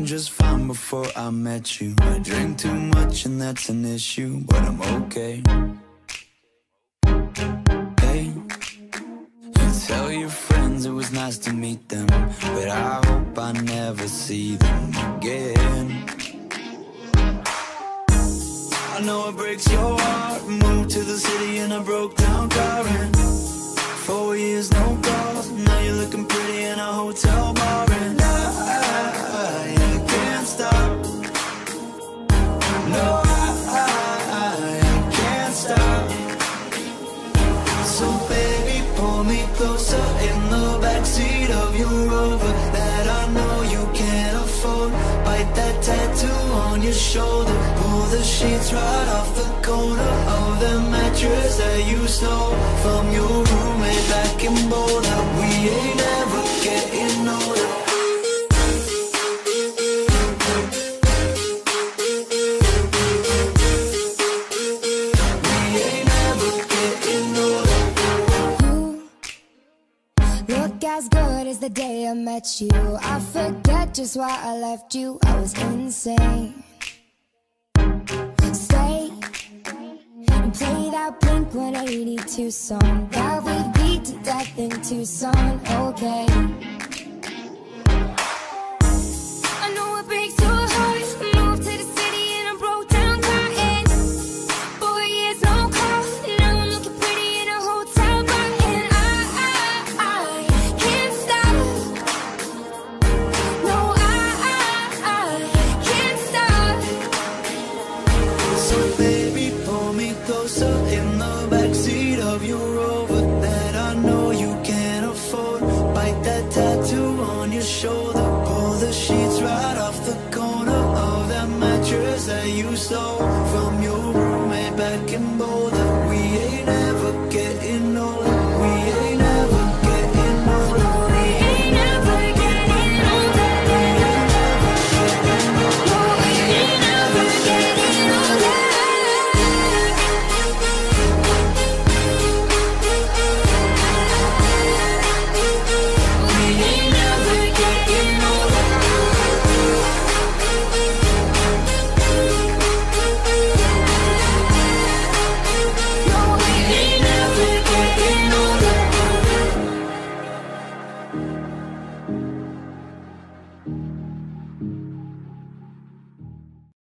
just fine before I met you. I drink too much and that's an issue, but I'm okay. Hey, you tell your friends it was nice to meet them, but I hope I never see them again. I know it breaks your heart. Moved to the city in a broke down car, and 4 years no calls. Now you're looking pretty in a hotel bar, and I can't stop. No, I can't stop. So baby, pull me closer in the backseat of your Rover that I know you can't afford. Bite that tattoo on your shoulder. Pull the sheets right off the corner of the mattress that you stole from your roommate back in Boulder. We ain't ever getting older. We ain't ever getting older. You look as good as the day I met you. I forget just why I left you. I was insane. Stay and play that Blink-182 song that we beat to death in Tucson. Okay, I know it breaks your heart. Moved to the city in a broke down car, and 4 years no call. Now I'm looking pretty in a hotel bar, and I can't stop. No, I can't stop. So baby, pull me closer in the backseat of your Rover that I know you can't afford. Bite that tattoo on your shoulder. Pull the sheets right off the corner of that mattress that you stole from your roommate back in Boulder. We ain't ever getting older.